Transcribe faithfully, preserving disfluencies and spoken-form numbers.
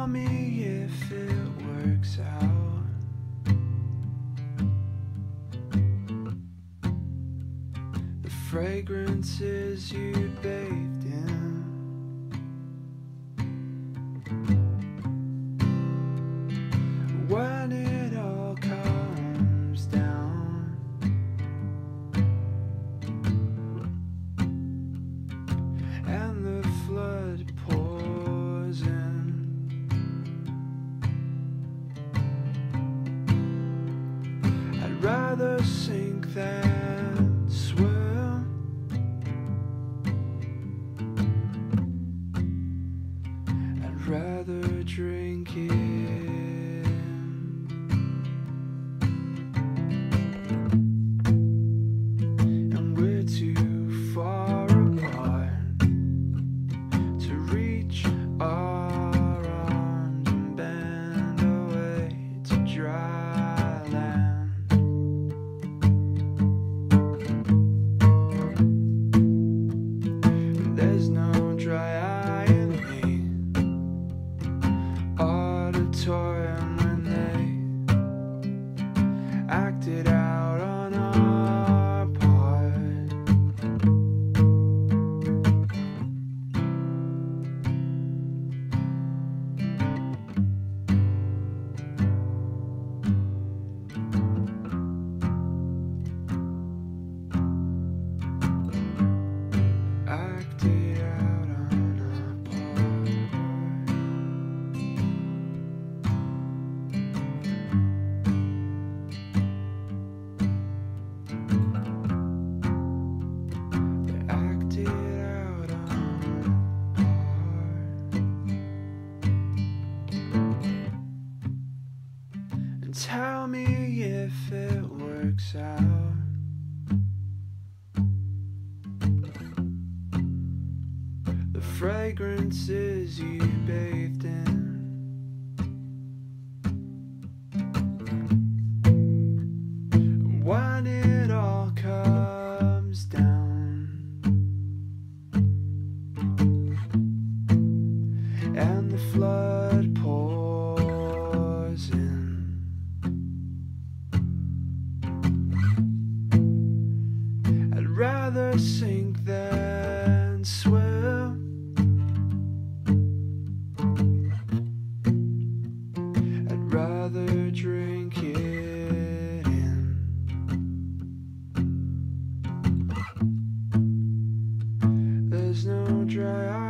tell me if it works out. The fragrances you bathed in, when it all comes down, and the flood pours in, I'd rather sink than swim. I'd rather drink it. And we're too far apart to reach our arms and bend away to dry land. And there's no dry eye in me. Auditorium when they acted out on our part. Acted out on our part. They acted out on our part. And tell me if it works out. The fragrances you bathed in, when it all comes down, and the flood pours in, I'd rather sink than swim. I'd rather drink it in. There's no dry